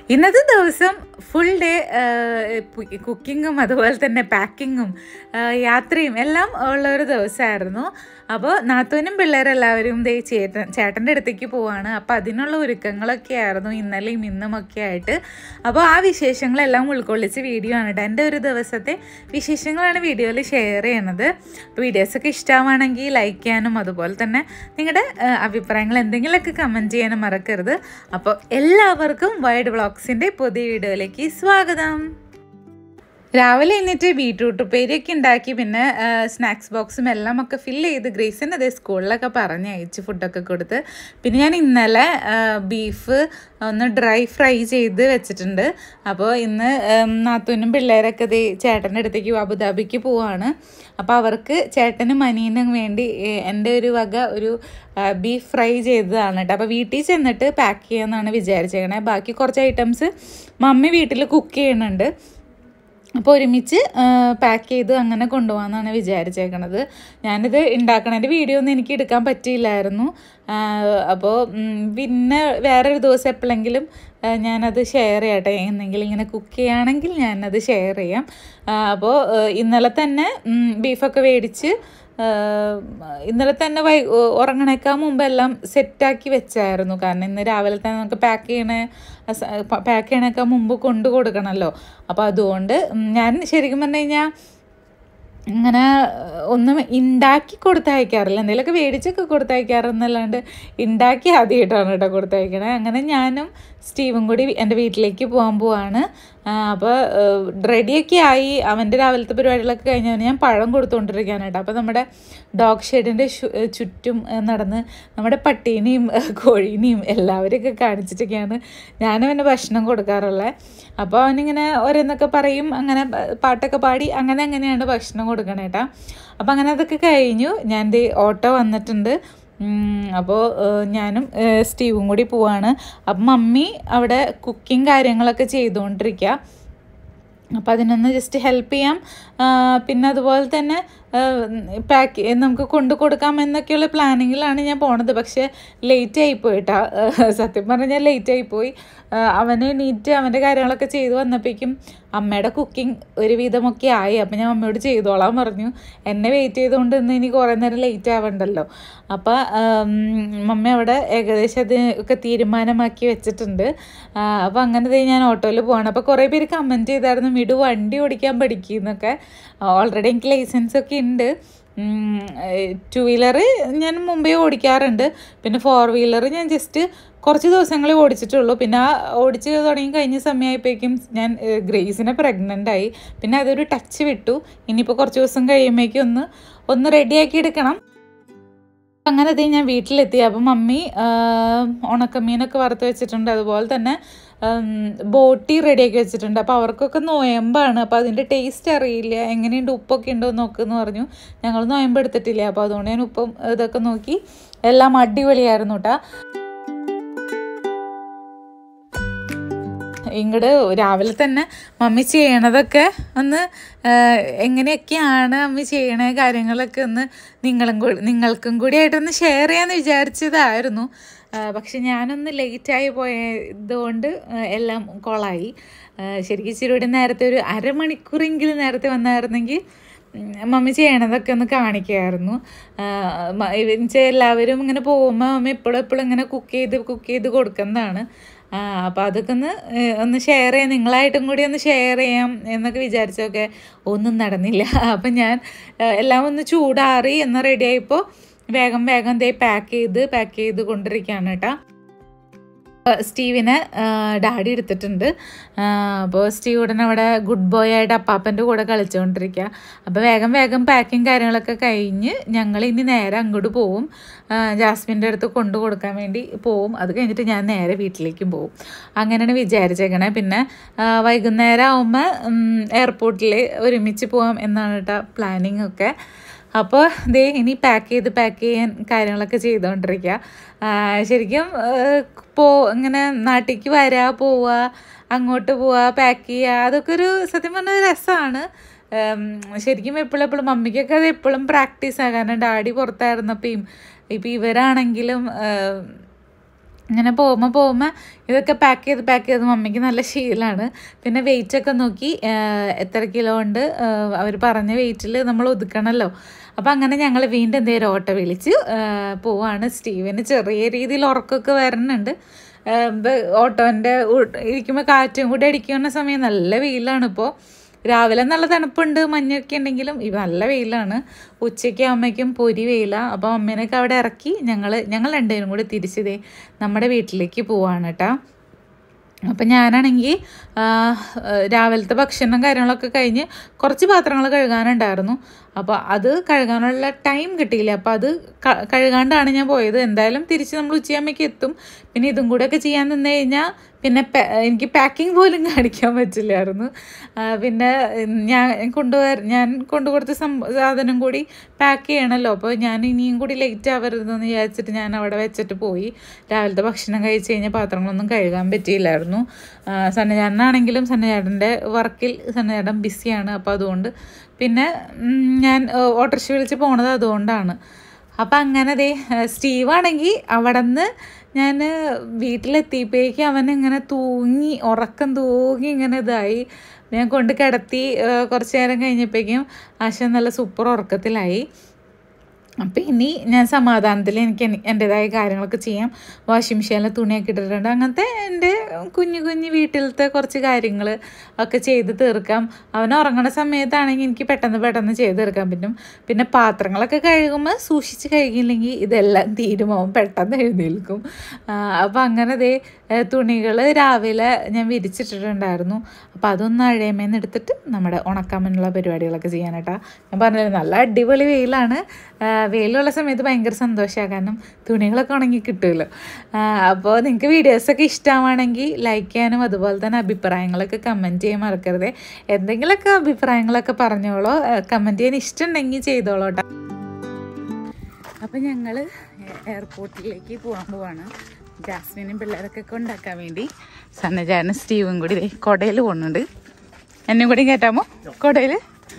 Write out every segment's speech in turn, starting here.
ഇന്നത്തെ ദിവസം full day കുക്കിങ്ങും അതുപോലെ തന്നെ പാക്കിങ്ങും യാത്രയും എല്ലാം ഉള്ളൊരു ദിവസമായിരുന്നു. അപ്പോൾ നാത്തൂനും പിള്ളേരെല്ലാവരും ചേട്ടൻ്റെ അടുത്തേക്ക് പോവാണ്. അപ്പോൾ അതിനുള്ള ഒരുക്കങ്ങളൊക്കെ ആയിരുന്നു ഇന്നലെയും ഇന്നുമൊക്കെ ആയിട്ട്. അപ്പോൾ ആ വിശേഷങ്ങളെല്ലാം ഉൾക്കൊള്ളിച്ച് വീഡിയോ ആണ് കേട്ടോ. എൻ്റെ ഒരു ദിവസത്തെ വിശേഷങ്ങളാണ് വീഡിയോയിൽ ഷെയർ ചെയ്യണത്. അപ്പോൾ വീഡിയോസൊക്കെ ഇഷ്ടമാണെങ്കിൽ ലൈക്ക് ചെയ്യാനും അതുപോലെ തന്നെ നിങ്ങളുടെ അഭിപ്രായങ്ങൾ എന്തെങ്കിലുമൊക്കെ കമൻറ്റ് ചെയ്യാനും മറക്കരുത്. അപ്പോൾ എല്ലാവർക്കും വൈഡ് വ്ളോഗ്സിൻ്റെ പുതിയ വീഡിയോയിലേക്ക് സ്വാഗതം. രാവിലെ എന്നിട്ട് ബീട്രൂട്ട് ഉപ്പേരിയൊക്കെ ഉണ്ടാക്കി, പിന്നെ സ്നാക്സ് ബോക്സും എല്ലാം ഒക്കെ ഫില്ല് ചെയ്ത് ഗ്രേസിന് അതേ സ്കൂളിലൊക്കെ പറഞ്ഞയച്ച് ഫുഡൊക്കെ കൊടുത്ത്. പിന്നെ ഞാൻ ഇന്നലെ ബീഫ് ഒന്ന് ഡ്രൈ ഫ്രൈ ചെയ്ത് വെച്ചിട്ടുണ്ട്. അപ്പോൾ ഇന്ന് നാത്തൂനും പിള്ളേരൊക്കെ ചേട്ടൻ്റെ അടുത്തേക്ക് അബുദാബിക്ക് പോവാണ്. അപ്പോൾ അവർക്ക് ചേട്ടനും അനിയനും വേണ്ടി എൻ്റെ ഒരു വക ഒരു ബീഫ് ഫ്രൈ ചെയ്തതാണ് കേട്ടോ. അപ്പോൾ വീട്ടിൽ ചെന്നിട്ട് പാക്ക് ചെയ്യാമെന്നാണ് വിചാരിച്ചേക്കണേ. ബാക്കി കുറച്ച് ഐറ്റംസ് മമ്മി വീട്ടിൽ കുക്ക് ചെയ്യുന്നുണ്ട്. അപ്പോൾ ഒരുമിച്ച് പാക്ക് ചെയ്ത് അങ്ങനെ കൊണ്ടുപോകാമെന്നാണ് വിചാരിച്ചേക്കണത്. ഞാനിത് ഉണ്ടാക്കണതിൻ്റെ വീഡിയോ ഒന്നും എനിക്ക് എടുക്കാൻ പറ്റിയില്ലായിരുന്നു. അപ്പോൾ പിന്നെ വേറൊരു ദിവസം എപ്പോഴെങ്കിലും ഞാനത് ഷെയർ ചെയ്യട്ടെ. എന്തെങ്കിലും ഇങ്ങനെ കുക്ക് ചെയ്യുകയാണെങ്കിൽ ഞാനത് ഷെയർ ചെയ്യാം. അപ്പോൾ ഇന്നലെ തന്നെ ബീഫൊക്കെ മേടിച്ച് ഇന്നലെ തന്നെ ഉറങ്ങണേക്കാൾ മുമ്പ് എല്ലാം സെറ്റാക്കി വെച്ചായിരുന്നു. കാരണം ഇന്ന് രാവിലെ തന്നെ നമുക്ക് പാക്ക് ചെയ്യണേക്കാൾ മുമ്പ് കൊണ്ടു കൊടുക്കണമല്ലോ. അപ്പോൾ അതുകൊണ്ട് ഞാൻ ശരിക്കും പറഞ്ഞു കഴിഞ്ഞാൽ ഇങ്ങനെ ഒന്നും ഉണ്ടാക്കി കൊടുത്തയക്കാറില്ല. എന്തെങ്കിലുമൊക്കെ മേടിച്ചൊക്കെ കൊടുത്തയക്കാറെന്നല്ലാണ്ട് ഉണ്ടാക്കി ആദ്യമായിട്ടാണ് കേട്ടോ കൊടുത്തയക്കണേ. അങ്ങനെ ഞാനും സ്റ്റീവും കൂടി എൻ്റെ വീട്ടിലേക്ക് പോകാൻ പോവാണ്. അപ്പോൾ റെഡിയൊക്കെ ആയി. അവൻ്റെ രാവിലത്തെ പരിപാടികളൊക്കെ കഴിഞ്ഞാൽ ഞാൻ പഴം കൊടുത്തുകൊണ്ടിരിക്കുകയാണ് കേട്ടോ. അപ്പോൾ നമ്മുടെ ഡോഗ് ഷെഡിൻ്റെ ചുറ്റും നടന്ന് നമ്മുടെ പട്ടീനെയും കോഴീനെയും എല്ലാവരെയൊക്കെ കാണിച്ചിട്ടൊക്കെയാണ് ഞാനവന് ഭക്ഷണം കൊടുക്കാറുള്ളത്. അപ്പോൾ അവനിങ്ങനെ ഓരോന്നൊക്കെ പറയും, അങ്ങനെ പാട്ടൊക്കെ പാടി അങ്ങനെയാണ് ഭക്ഷണം കൊടുക്കണേ കേട്ടോ. അപ്പോൾ അങ്ങനെ അതൊക്കെ കഴിഞ്ഞു. ഞാൻ ഓട്ടോ വന്നിട്ടുണ്ട്. അപ്പോൾ ഞാനും സ്റ്റീവും കൂടി പോവാണ്. അപ്പം മമ്മി അവിടെ കുക്കിംഗ് കാര്യങ്ങളൊക്കെ ചെയ്തുകൊണ്ടിരിക്കുക. അപ്പോൾ അതിനൊന്ന് ജസ്റ്റ് ഹെൽപ്പ് ചെയ്യാം. പിന്നെ അതുപോലെ തന്നെ നമുക്ക് കൊണ്ടു കൊടുക്കാം എന്നൊക്കെയുള്ള പ്ലാനിങ്ങിലാണ് ഞാൻ പോണത്. പക്ഷേ ലേറ്റ് ആയിപ്പോയിട്ടാ. സത്യം പറഞ്ഞാൽ ലേറ്റ് ആയിപ്പോയി. അവന് നീറ്റ് അവൻ്റെ കാര്യങ്ങളൊക്കെ ചെയ്ത് വന്നപ്പോഴേക്കും അമ്മയുടെ കുക്കിംഗ് ഒരുവിധമൊക്കെ ആയി. അപ്പം ഞാൻ അമ്മയോട് ചെയ്തോളാൻ പറഞ്ഞു. എന്നെ വെയിറ്റ് ചെയ്തുകൊണ്ട് ഇന്ന് ഇനി കുറേ നേരം ലേറ്റ് ആവണ്ടല്ലോ. അപ്പോൾ മമ്മി അവിടെ ഏകദേശം അത് ഒക്കെ തീരുമാനമാക്കി വെച്ചിട്ടുണ്ട്. അപ്പോൾ അങ്ങനെ ഞാൻ ഓട്ടോയിൽ പോവാണ്. അപ്പോൾ കുറേ പേര് കമൻറ്റ് ചെയ്തായിരുന്നു മിടു വണ്ടി ഓടിക്കാൻ പഠിക്കുന്നൊക്കെ. ഓൾറെഡി എനിക്ക് ലൈസൻസൊക്കെ ഉണ്ട്. 2 വീലർ ഞാൻ മുമ്പേ ഓടിക്കാറുണ്ട്. പിന്നെ 4 വീലർ ഞാൻ ജസ്റ്റ് കുറച്ച് ദിവസങ്ങളെ ഓടിച്ചിട്ടുള്ളൂ. പിന്നെ ഓടിച്ച് തുടങ്ങി കഴിഞ്ഞ സമയമായപ്പോഴേക്കും ഞാൻ ഗ്രേസിനെ പ്രഗ്നൻ്റ് ആയി. പിന്നെ അതൊരു ടച്ച് വിട്ടു. ഇനിയിപ്പോൾ കുറച്ച് ദിവസം കഴിയുമ്പോഴേക്കും ഒന്ന് റെഡിയാക്കി എടുക്കണം. അങ്ങനെ ഞാൻ വീട്ടിലെത്തി. അപ്പം മമ്മി ഉണക്കമീനൊക്കെ വറുത്ത് വെച്ചിട്ടുണ്ട്. അതുപോലെ തന്നെ ബോട്ടി റെഡിയാക്കി വെച്ചിട്ടുണ്ട്. അപ്പോൾ അവർക്കൊക്കെ നോയമ്പാണ്. അപ്പോൾ അതിൻ്റെ ടേസ്റ്റ് അറിയില്ല, എങ്ങനെയുണ്ട് ഉപ്പൊക്കെ ഉണ്ടോ എന്ന് നോക്കുമെന്ന് പറഞ്ഞു. ഞങ്ങൾ നോയമ്പ് എടുത്തിട്ടില്ല. അപ്പോൾ അതുകൊണ്ട് ഞാൻ ഉപ്പും ഇതൊക്കെ നോക്കി. എല്ലാം അടിപൊളിയായിരുന്നു കേട്ടോ. ഇങ്ങോട്ട് രാവിലെ തന്നെ മമ്മി ചെയ്യണതൊക്കെ ഒന്ന് എങ്ങനെയൊക്കെയാണ് മമ്മി ചെയ്യണ കാര്യങ്ങളൊക്കെ ഒന്ന് നിങ്ങൾക്കും കൂടി ആയിട്ടൊന്ന് ഷെയർ ചെയ്യാമെന്ന് വിചാരിച്ചതായിരുന്നു. പക്ഷെ ഞാനൊന്ന് ലേറ്റായി പോയതുകൊണ്ട് എല്ലാം കൊളായി. ശരിക്കും ഇച്ചിരി കൂടി നേരത്തെ ഒരു അരമണിക്കൂറെങ്കിലും നേരത്തെ വന്നായിരുന്നെങ്കിൽ മമ്മി ചെയ്യണതൊക്കെ ഒന്ന് കാണിക്കുമായിരുന്നു. എല്ലാവരും ഇങ്ങനെ പോകുമ്പോൾ മമ്മി എപ്പോഴും ഇങ്ങനെ കുക്ക് ചെയ്ത് കൊടുക്കുന്നതാണ്. അപ്പോൾ അതൊക്കെ ഒന്ന് ഷെയർ ചെയ്യാം, നിങ്ങളായിട്ടും കൂടി ഒന്ന് ഷെയർ ചെയ്യാം എന്നൊക്കെ വിചാരിച്ചൊക്കെ ഒന്നും നടന്നില്ല. അപ്പം ഞാൻ എല്ലാം ഒന്ന് ചൂടാറി എന്നാൽ റെഡി ആയപ്പോൾ വേഗം പാക്ക് ചെയ്ത് കൊണ്ടിരിക്കുകയാണ് കേട്ടോ. സ്റ്റീവിനെ ഡാഡി എടുത്തിട്ടുണ്ട്. അപ്പോൾ സ്റ്റീവ് ഉടനെ അവിടെ ഗുഡ് ബോയ് ആയിട്ട് അപ്പാപ്പൻ്റെ കൂടെ കളിച്ചുകൊണ്ടിരിക്കുക. അപ്പോൾ വേഗം പാക്കിങ് കാര്യങ്ങളൊക്കെ കഴിഞ്ഞ് ഞങ്ങൾ ഇനി നേരെ അങ്ങോട്ട് പോവും. ജാസ്മിൻ്റെ അടുത്ത് കൊണ്ടു കൊടുക്കാൻ വേണ്ടി പോവും. അത് കഴിഞ്ഞിട്ട് ഞാൻ നേരെ വീട്ടിലേക്കും പോവും. അങ്ങനെയാണ് വിചാരിച്ചേക്കണേ. പിന്നെ വൈകുന്നേരം ആകുമ്പോൾ എയർപോർട്ടിൽ ഒരുമിച്ച് പോവാം എന്നാണ് കേട്ടോ പ്ലാനിങ് ഒക്കെ. അപ്പോൾ ഇനി പാക്ക് ചെയ്യാൻ കാര്യങ്ങളൊക്കെ ചെയ്തുകൊണ്ടിരിക്കുക. ശരിക്കും ഇങ്ങനെ നാട്ടിലേക്ക് പോവുക, അങ്ങോട്ട് പോവുക, പാക്ക് ചെയ്യുക, അതൊക്കെ ഒരു സത്യം പറഞ്ഞ രസമാണ്. ശരിക്കും എപ്പോഴും മമ്മിക്കൊക്കെ അത് എപ്പോഴും പ്രാക്ടീസാണ്. കാരണം ഡാഡി പുറത്തായിരുന്നപ്പോൾ ഇപ്പം ഇവരാണെങ്കിലും ഇങ്ങനെ പോകുമ്പോൾ ഇതൊക്കെ പാക്ക് ചെയ്ത് മമ്മിക്ക് നല്ല ശീലമാണ്. പിന്നെ വെയിറ്റൊക്കെ നോക്കി എത്ര കിലോ ഉണ്ട് അവർ പറഞ്ഞ വെയിറ്റിൽ നമ്മൾ ഒതുക്കണമല്ലോ. അപ്പോൾ അങ്ങനെ ഞങ്ങൾ വീണ്ടും എന്തെങ്കിലും ഓട്ടോ വിളിച്ച് പോവാണ്. സ്റ്റീവിന് ചെറിയ രീതിയിൽ ഉറക്കമൊക്കെ വരുന്നുണ്ട്. ഓട്ടോൻ്റെ ഇരിക്കുമ്പോൾ കാറ്റും കൂടി അടിക്കുന്ന സമയം നല്ല വെയിലാണ്. ഇപ്പോൾ രാവിലെ നല്ല തണുപ്പുണ്ട്, മഞ്ഞൊക്കെ ഉണ്ടെങ്കിലും നല്ല വെയിലാണ്. ഉച്ചയ്ക്ക് അമ്മയ്ക്കും പൊരി വെയിലാണ്. അപ്പോൾ അമ്മേനൊക്കെ അവിടെ ഇറക്കി ഞങ്ങൾ രണ്ടുപേരും കൂടി തിരിച്ചതേ നമ്മുടെ വീട്ടിലേക്ക് പോവാണ് കേട്ടോ. അപ്പം ഞാനാണെങ്കിൽ രാവിലത്തെ ഭക്ഷണം കാര്യങ്ങളൊക്കെ കഴിഞ്ഞ് കുറച്ച് പാത്രങ്ങൾ കഴുകാനുണ്ടായിരുന്നു. അപ്പോൾ അത് കഴുകാനുള്ള ടൈം കിട്ടിയില്ല. അപ്പോൾ അത് കഴുകാണ്ടാണ് ഞാൻ പോയത്. എന്തായാലും തിരിച്ച് നമ്മൾ ഉച്ചയാകുമ്പോഴേക്ക് എത്തും. പിന്നെ ഇതും കൂടെയൊക്കെ ചെയ്യാൻ നിന്ന് കഴിഞ്ഞാൽ പിന്നെ എനിക്ക് പാക്കിങ് പോലും കാണിക്കാൻ പറ്റില്ലായിരുന്നു. പിന്നെ ഞാൻ കൊണ്ടുകൊടുത്ത സാധനം കൂടി പാക്ക് ചെയ്യണമല്ലോ. അപ്പോൾ ഞാൻ ഇനിയും കൂടി ലേറ്റ് ആവരുതെന്ന് വിചാരിച്ചിട്ട് ഞാൻ അവിടെ വെച്ചിട്ട് പോയി. രാവിലത്തെ ഭക്ഷണം കഴിച്ച് കഴിഞ്ഞാൽ പാത്രങ്ങളൊന്നും കഴുകാൻ പറ്റിയില്ലായിരുന്നു. സന്നചാടനാണെങ്കിലും സന്നചാടൻ്റെ വർക്കിൽ സന്നചാടൻ ബിസിയാണ്. അപ്പോൾ അതുകൊണ്ട് പിന്നെ ഞാൻ ഓട്ടോറിക്ഷ വിളിച്ച് പോണത് അതുകൊണ്ടാണ്. അപ്പം അങ്ങനെ സ്റ്റീവാണെങ്കിൽ അവിടെ നിന്ന് ഞാൻ വീട്ടിലെത്തിയപ്പോഴേക്കും അവനിങ്ങനെ ഉറക്കം തൂങ്ങി ഇങ്ങനെ ഇതായി. ഞാൻ കൊണ്ട് കിടത്തി കുറച്ച് നേരം കഴിഞ്ഞപ്പോഴേക്കും ആശ നല്ല സൂപ്പർ ഉറക്കത്തിലായി. അപ്പം ഇനി ഞാൻ സമാധാനത്തിൽ എനിക്ക് എൻ്റെതായ കാര്യങ്ങളൊക്കെ ചെയ്യാം. വാഷിംഗ് മെഷീനിൽ തുണിയൊക്കെ ഇട്ടിട്ടുണ്ട്. അങ്ങനത്തെ എൻ്റെ കുഞ്ഞു വീട്ടിലത്തെ കുറച്ച് കാര്യങ്ങൾ ഒക്കെ ചെയ്ത് തീർക്കാം. അവൻ ഉറങ്ങുന്ന സമയത്താണെങ്കിൽ എനിക്ക് പെട്ടെന്ന് ചെയ്ത് തീർക്കാൻ പറ്റും. പിന്നെ പാത്രങ്ങളൊക്കെ കഴുകുമ്പോൾ സൂക്ഷിച്ച് കഴുകിയില്ലെങ്കിൽ ഇതെല്ലാം തീരുമാവും, പെട്ടെന്ന് എഴുന്നേൽക്കും. അപ്പോൾ അങ്ങനെ തുണികൾ രാവിലെ ഞാൻ വിരിച്ചിട്ടിട്ടുണ്ടായിരുന്നു. അപ്പോൾ അതൊന്ന് അഴയമേന്ന് എടുത്തിട്ട് നമ്മുടെ ഉണക്കാമെന്നുള്ള പരിപാടികളൊക്കെ ചെയ്യാനായിട്ടാ. ഞാൻ പറഞ്ഞത് നല്ല അടിപൊളി വെയിലാണ്. വെയിലുള്ള സമയത്ത് ഭയങ്കര സന്തോഷമാണ്, കാരണം തുണികളൊക്കെ ഉണങ്ങി കിട്ടുമല്ലോ. അപ്പോൾ നിങ്ങൾക്ക് വീഡിയോസൊക്കെ ഇഷ്ടമാണെങ്കിൽ ലൈക്ക് ചെയ്യാനും അതുപോലെ തന്നെ അഭിപ്രായങ്ങളൊക്കെ കമൻറ്റ് ചെയ്യാൻ മറക്കരുത്. എന്തെങ്കിലുമൊക്കെ അഭിപ്രായങ്ങളൊക്കെ പറഞ്ഞോളൂ, കമൻറ്റ് ചെയ്യാൻ ഇഷ്ടമുണ്ടെങ്കിൽ ചെയ്തോളൂ കേട്ടോ. അപ്പോൾ ഞങ്ങൾ എയർപോർട്ടിലേക്ക് പോവാണ്. ജാസ്മിനും പിള്ളേരൊക്കെ കൊണ്ടാക്കാൻ വേണ്ടി. സന്നജാനും സ്റ്റീവും കൂടി കൊടയിൽ പോകുന്നുണ്ട്. എന്നെ കൂടി കയറ്റാമോ കൊടയിൽ?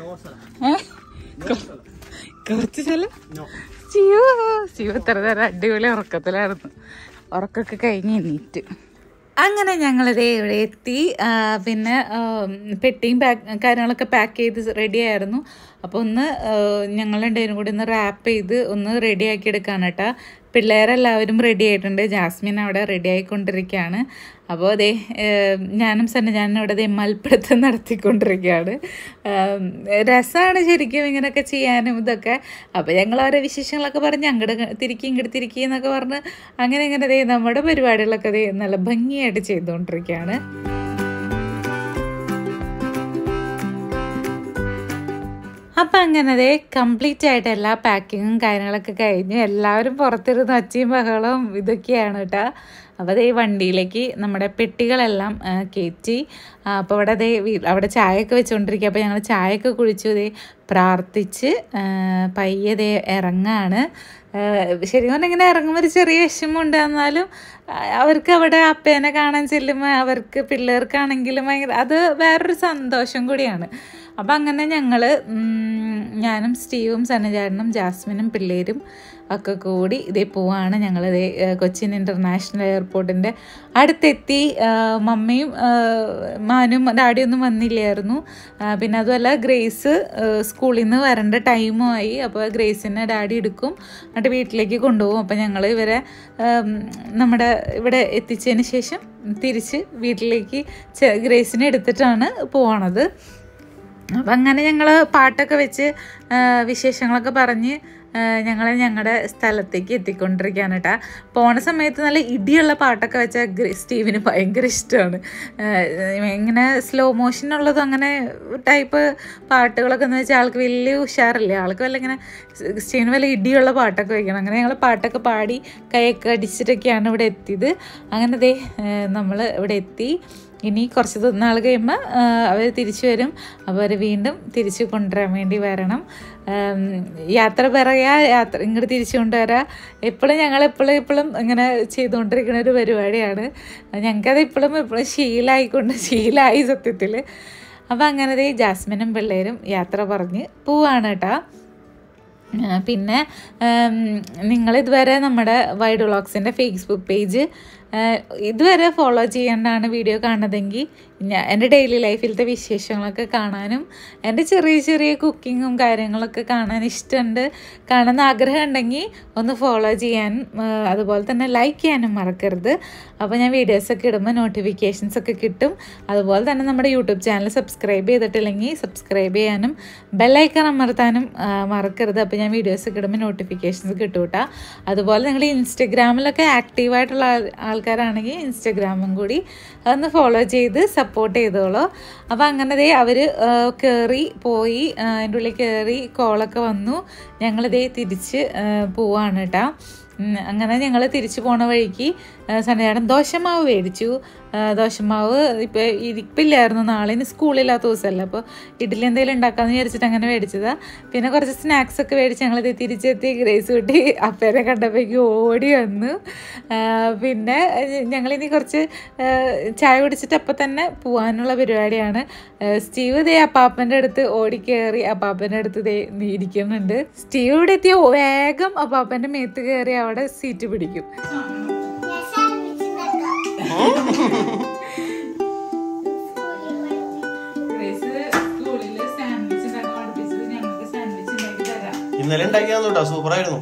കുറച്ച് സ്ഥലം സ്റ്റീവ് ഇത്ര നേരം അടിപൊളി ഉറക്കത്തിലായിരുന്നു. ഉറക്കമൊക്കെ കഴിഞ്ഞ് എണീറ്റ് അങ്ങനെ ഞങ്ങളിതേ ഇവിടെ എത്തി. പിന്നെ പെട്ടിയും കാര്യങ്ങളൊക്കെ പാക്ക് ചെയ്ത് റെഡി ആയിരുന്നു. അപ്പോൾ ഞങ്ങൾ രണ്ടുപേരും കൂടി റാപ്പ് ചെയ്ത് റെഡിയാക്കി എടുക്കാൻ കേട്ടോ. പിള്ളേരെല്ലാവരും റെഡി ആയിട്ടുണ്ട്. ജാസ്മിൻ അവിടെ റെഡി ആയിക്കൊണ്ടിരിക്കുകയാണ്. അപ്പോൾ ഞാനും സന്നജാനും ഇവിടെ മൽപ്പിടുത്തം നടത്തിക്കൊണ്ടിരിക്കുകയാണ്. രസമാണ് ശരിക്കും ഇങ്ങനെയൊക്കെ ചെയ്യാനും ഇതൊക്കെ. അപ്പോൾ ഞങ്ങൾ ഓരോ വിശേഷങ്ങളൊക്കെ പറഞ്ഞ് ഇങ്ങോട്ട് തിരിക്കി എന്നൊക്കെ പറഞ്ഞ് അങ്ങനെ നമ്മുടെ പരിപാടികളൊക്കെ നല്ല ഭംഗിയായിട്ട് ചെയ്തുകൊണ്ടിരിക്കുകയാണ്. അപ്പം അങ്ങനെ കംപ്ലീറ്റ് ആയിട്ട് എല്ലാ പാക്കിങ്ങും കാര്യങ്ങളൊക്കെ കഴിഞ്ഞ് എല്ലാവരും പുറത്തിരുന്ന് ഒച്ചയും ബഹളവും ഇതൊക്കെയാണ് കേട്ടോ. അപ്പോൾ വണ്ടിയിലേക്ക് നമ്മുടെ പെട്ടികളെല്ലാം കയറ്റി. അപ്പോൾ അവിടെ ചായയൊക്കെ വെച്ചുകൊണ്ടിരിക്കുക. അപ്പോൾ ഞങ്ങൾ ചായയൊക്കെ കുടിച്ചു പ്രാർത്ഥിച്ച് പയ്യെ ഇറങ്ങാണ്. ശരിക്കും പറഞ്ഞാൽ ഇങ്ങനെ ഇറങ്ങുമ്പോൾ ഒരു ചെറിയ വിഷമമുണ്ട്. എന്നാലും അവർക്ക് അവിടെ അപ്പേനെ കാണാൻ ചെല്ലുമ്പോൾ അവർക്ക് പിള്ളേർക്കാണെങ്കിലും അത് വേറൊരു സന്തോഷം കൂടിയാണ്. അപ്പം അങ്ങനെ ഞാനും സ്റ്റീവും സന്നജാനും ജാസ്മിനും പിള്ളേരും ഒക്കെ കൂടി പോവാണ്. ഞങ്ങൾ കൊച്ചിൻ ഇൻ്റർനാഷണൽ എയർപോർട്ടിൻ്റെ അടുത്തെത്തി. മമ്മിയും മാനും ഡാഡിയൊന്നും വന്നില്ലായിരുന്നു. പിന്നെ അതുമല്ല ഗ്രേസ് സ്കൂളിൽ നിന്ന് വരേണ്ട ടൈമും ആയി. അപ്പോൾ ഗ്രേസിനെ ഡാഡി എടുക്കും, എന്നിട്ട് വീട്ടിലേക്ക് കൊണ്ടുപോകും. അപ്പോൾ ഞങ്ങൾ ഇവരെ നമ്മുടെ ഇവിടെ എത്തിച്ചതിന് ശേഷം തിരിച്ച് വീട്ടിലേക്ക് ഗ്രേസിനെ എടുത്തിട്ടാണ് പോകണത്. അപ്പം അങ്ങനെ ഞങ്ങൾ പാട്ടൊക്കെ വെച്ച് വിശേഷങ്ങളൊക്കെ പറഞ്ഞ് ഞങ്ങളുടെ സ്ഥലത്തേക്ക് എത്തിക്കൊണ്ടിരിക്കുകയാണ് കേട്ടോ. പോണ സമയത്ത് നല്ല ഇടിയുള്ള പാട്ടൊക്കെ വെച്ചാൽ സ്റ്റീവിന് ഭയങ്കര ഇഷ്ടമാണ്. ഇങ്ങനെ സ്ലോ മോഷനുള്ളതും അങ്ങനെ ടൈപ്പ് പാട്ടുകളൊക്കെ എന്ന് വെച്ചാൽ ആൾക്ക് വലിയ ഉഷാറില്ല. ആൾക്ക് വല്ല ഇങ്ങനെ സ്റ്റീവിന് വല്ല ഇടിയുള്ള പാട്ടൊക്കെ വയ്ക്കണം. അങ്ങനെ ഞങ്ങൾ പാട്ടൊക്കെ പാടി കൈയൊക്കെ അടിച്ചിട്ടൊക്കെയാണ് ഇവിടെ എത്തിയത്. അങ്ങനെ നമ്മൾ ഇവിടെ എത്തി. ഇനി കുറച്ച് നാൾ കഴിയുമ്പോൾ അവർ തിരിച്ചു വരും. അപ്പോൾ അവർ വീണ്ടും തിരിച്ചു കൊണ്ടുവരാൻ വേണ്ടി വരണം. യാത്ര യാത്ര ഇങ്ങോട്ട് തിരിച്ചു കൊണ്ടുവരാം. ഞങ്ങൾ എപ്പോഴും ഇങ്ങനെ ചെയ്തുകൊണ്ടിരിക്കുന്ന ഒരു പരിപാടിയാണ്. ഞങ്ങൾക്കത് ഇപ്പോഴും ശീലമായി സത്യത്തിൽ. അപ്പോൾ അങ്ങനെ ജാസ്മിനും പിള്ളേരും യാത്ര പറഞ്ഞ് പോവാണ് കേട്ടോ. പിന്നെ നിങ്ങളിതുവരെ നമ്മുടെ വൈഡ് വ്ളോഗ്സിൻ്റെ ഫേസ്ബുക്ക് പേജ് ഇതുവരെ ഫോളോ ചെയ്യാണ്ടാണ് വീഡിയോ കാണുന്നതെങ്കിൽ എൻ്റെ ഡെയിലി ലൈഫിലത്തെ വിശേഷങ്ങളൊക്കെ കാണാനും എൻ്റെ ചെറിയ ചെറിയ കുക്കിങ്ങും കാര്യങ്ങളൊക്കെ കാണാൻ ഇഷ്ടമുണ്ട്, കാണുന്ന ആഗ്രഹം ഉണ്ടെങ്കിൽ ഒന്ന് ഫോളോ ചെയ്യാനും അതുപോലെ തന്നെ ലൈക്ക് ചെയ്യാനും മറക്കരുത്. അപ്പോൾ ഞാൻ വീഡിയോസൊക്കെ ഇടുമ്പോൾ നോട്ടിഫിക്കേഷൻസൊക്കെ കിട്ടും. അതുപോലെ തന്നെ നമ്മുടെ യൂട്യൂബ് ചാനൽ സബ്സ്ക്രൈബ് ചെയ്തിട്ടില്ലെങ്കിൽ സബ്സ്ക്രൈബ് ചെയ്യാനും ബെല്ലൈക്കൺ അമർത്താനും മറക്കരുത്. അപ്പോൾ ഞാൻ വീഡിയോസൊക്കെ ഇടുമ്പോൾ നോട്ടിഫിക്കേഷൻസ് കിട്ടും കേട്ടോ. അതുപോലെ നിങ്ങൾ ഇൻസ്റ്റഗ്രാമിലൊക്കെ ആക്റ്റീവായിട്ടുള്ള ആൾക്കാരാണെങ്കിൽ ഇൻസ്റ്റഗ്രാമും കൂടി ഒന്ന് ഫോളോ ചെയ്ത് സപ്പോർട്ട് ചെയ്തോളൂ. അപ്പോൾ അങ്ങനെ അവർ കയറി പോയി, അതിൻ്റെ ഉള്ളിൽ കയറി കോളൊക്കെ വന്നു. ഞങ്ങളിതേ തിരിച്ച് പോവാണ് കേട്ടോ. അങ്ങനെ ഞങ്ങൾ തിരിച്ചു പോണ വഴിക്ക് സന്ധ്യയാടൻ ദോശമാവ് മേടിച്ചു. ദോശമാവ് ഇരിപ്പില്ലായിരുന്നു, നാളെ ഇനി സ്കൂളില്ലാത്ത ദിവസമല്ല, അപ്പോൾ ഇഡ്ഡലി എന്തെങ്കിലും ഉണ്ടാക്കാമെന്ന് വിചാരിച്ചിട്ട് അങ്ങനെ മേടിച്ചതാണ്. പിന്നെ കുറച്ച് സ്നാക്സൊക്കെ മേടിച്ച് ഞങ്ങളിത് തിരിച്ചെത്തി. ഗ്രേസ് കുട്ടി അപ്പേരെ കണ്ടപ്പോഴേക്കും ഓടി വന്നു. പിന്നെ ഞങ്ങളിനി കുറച്ച് ചായ കുടിച്ചിട്ട് അപ്പം തന്നെ പോകാനുള്ള പരിപാടിയാണ്. സ്റ്റീവ് ദേ അപ്പാപ്പൻ്റെ അടുത്ത് ഓടിക്കയറി അപ്പാപ്പൻ്റെ അടുത്ത് ദേ ഇരിക്കുന്നുണ്ട്. സ്റ്റീവ് ഇവിടെ എത്തിയ വേഗം അപ്പാപ്പൻ്റെ മേത്ത് കയറി അവിടെ സീറ്റ് പിടിക്കും. ഇന്നലെ ഉണ്ടാക്കിയാ സൂപ്പറായിരുന്നു.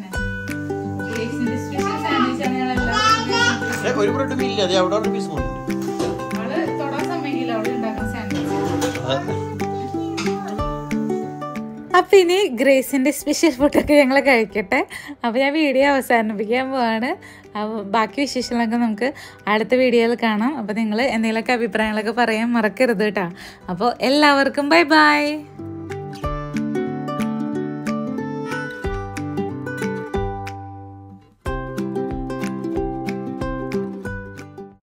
ഒരു ബ്രെഡ് ഇല്ല, അതെ അവിടെ പീസ് അപ്പം ഇനി ഗ്രേസിൻ്റെ സ്പെഷ്യൽ ഫുഡൊക്കെ ഞങ്ങൾ കഴിക്കട്ടെ. അപ്പോൾ ഞാൻ വീഡിയോ അവസാനിപ്പിക്കാൻ പോവാണ്. ബാക്കി വിശേഷങ്ങളൊക്കെ നമുക്ക് അടുത്ത വീഡിയോയിൽ കാണാം. അപ്പോൾ നിങ്ങൾ എന്തെങ്കിലുമൊക്കെ അഭിപ്രായങ്ങളൊക്കെ പറയാൻ മറക്കരുത് കേട്ടോ. അപ്പോൾ എല്ലാവർക്കും ബൈ ബൈ.